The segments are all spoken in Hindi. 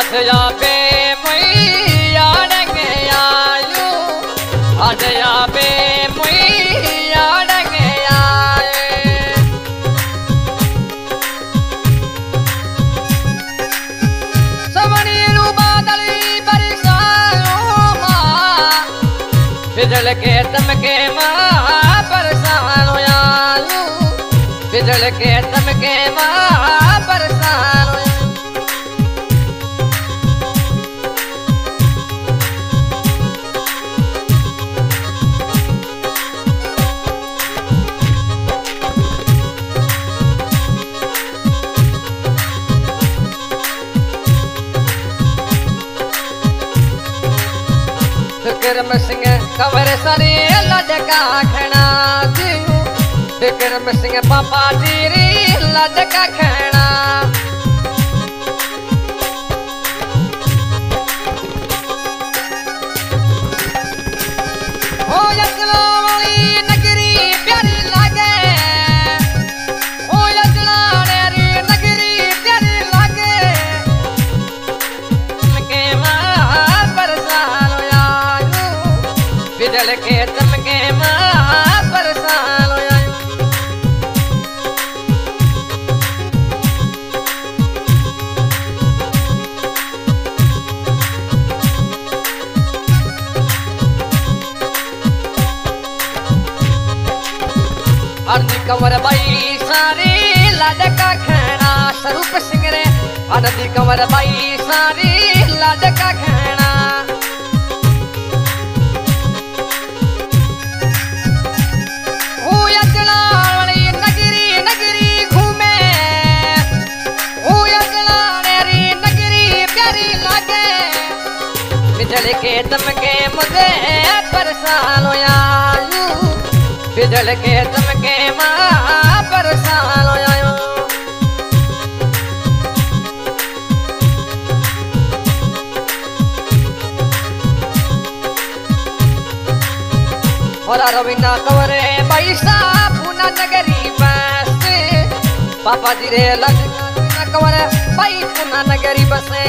या पे मैया रंगे आयु आज या पे मैया रंगे आए सवनीलू बादली बरसाओ माँ बिजल के तमके माँ बरसाओ आयु बिजल के तमके माँ बरसाओ विक्रम सिंह कंवर सारी लड़का खना विक्रम सिंह पापा तेरी लड़का खना ओ यजला वाली नगरी प्यारी लागे ओ यजला नेरी नगरी प्यारी लागे के मां बरसानो बिजल के तमके माँ बरसानो आयु आनंदी कंवर बाई सारी लाडका खाना स्वरूप सिंह रे आनंदी कंवर बाई सारी लाडका खाना बिजल के तमके मुझे बरसानो आयु बिजल के तमके माँ बरसानो आयु और रवीना कंवरे पैसा पुना नगरी बसे पापा जी रे लड़का कंवरे भाई पुना नगरी बसे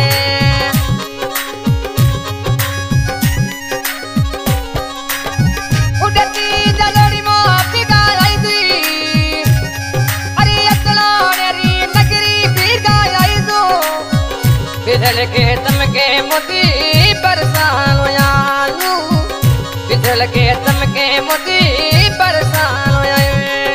बिजल के तमके मोती बरसानो आयु बिजल के तमके मोती बरसानो आयु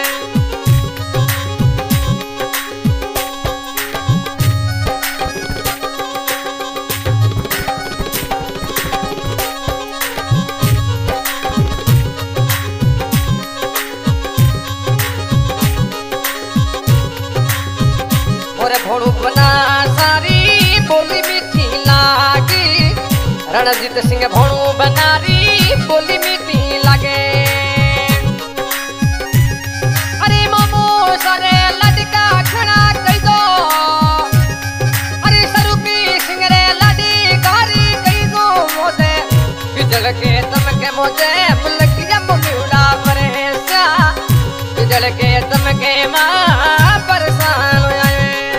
मोरे भोड़ू बना सारी बोली मीठी लागी रणजीत सिंह भोणू बनारी बोली मीठी लागे अरे मामू सारे लड़का खड़ा कई दो अरे सरूपी सिंह रे लड़ी कारी कई दो मोदे बिजल के तमके मोदे मुलकिया मुड़ा परे सा बिजल के तमके माँ बरसानो आए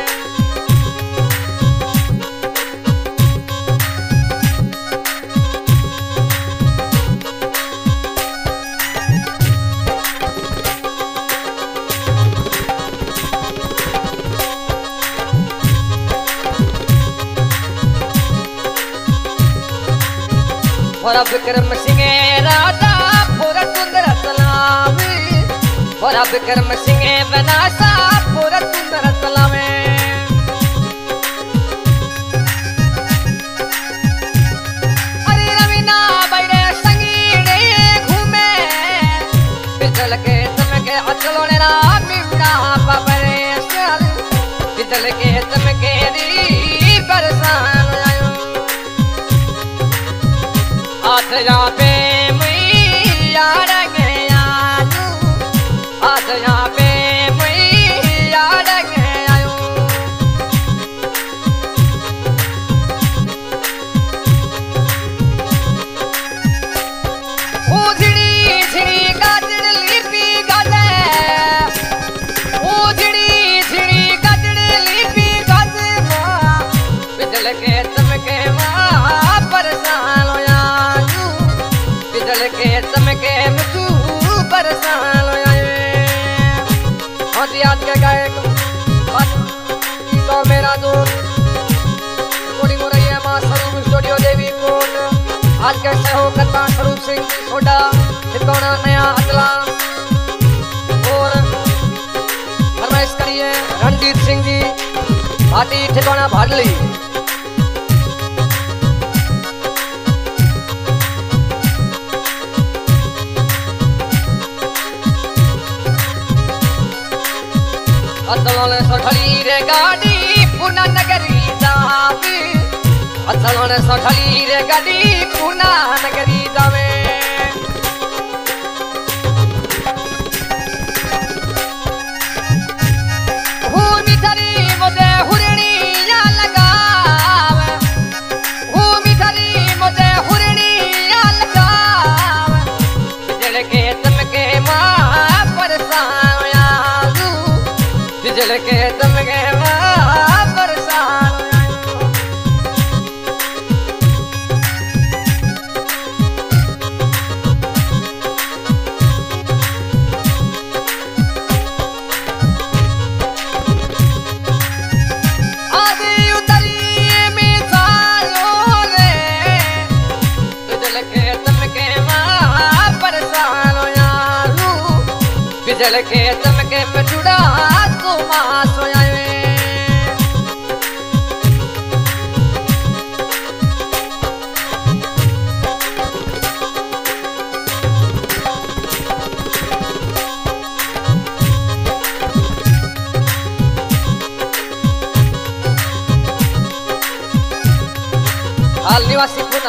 और विक्रम सिंह राजा पूरा सुंदर सलामी और विक्रम सिंह बनासा पूरा सुंदर सलामी अरे रवीना बैरे संगीने घूमे बिजल के तमके अचलोने ना मिमड़ा पापरे साल बिजल के तमके री बरसान आयो आज या पे मैया रंगे आयु आज या पे मैया रंगे आयु ओ झिड़ी झिड़ी गाजड़ लिपि गाजे ओ झिड़ी झिड़ी गाजड़ लिपि गाजे बिजल के तमके के मुझू परेशान हाँ जी आज के गायक तो मेरा दोस्त रिकॉर्डिंग हो रही है मां स्वरूप स्टूडियो देवी कोट आज के सहयोग करता स्वरूप सिंह सोडा ठिकाना नया अतला और फरमाइश करिए रणजीत सिंह जी भाटी ठिकाना भाडली अतलोने सखली रे गाड़ी पुना नगरी जावे अतलोने सखली रे गाड़ी पुना नगरी जावे हूँ मिठरी मुझे हुरनिया लगावे हूँ मिठरी मुझे हुरनिया लगावे जड़ के तमके माँ परेशान जल के दम के परेशान आदि उतरी में सालो रे जल के दम के परेशान यारू बिजल के दम के पे जुड़ा हाल निवासी पुना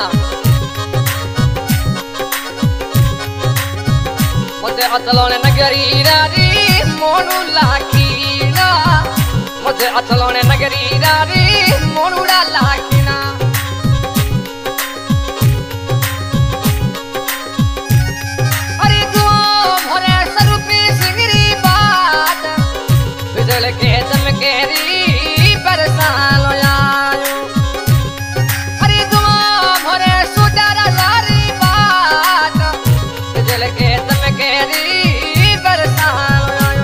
मुझे अतलोने नगरी रारी मोनू लाखीना मुझे अतलोने नगरी रारी मोनूड़ा लाखीना अरे दुआ भरे स्वरूपी सिंगरी बात बिजल के दमकेरी परेशान आयो अरे दुआ भरे सुडरा लारी बात बिजल के दमकेरी परेशान आयो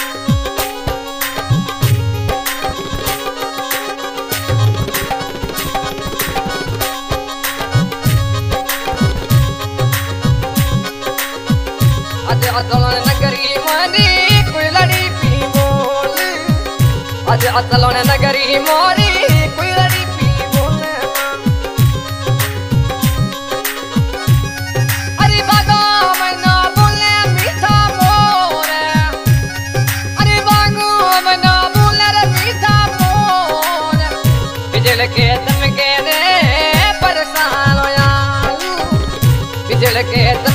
आज अतलोने नगरी मोरी कोई लड़ी पी बोल आज अतलोने नगरी मोरी कोई लड़ी पी बोल अरे बागो मना बोले मीठा मोर अरे बागो मना बोले रे मीठा मोर बिजल के दम के रे परेशान यारू बिजल के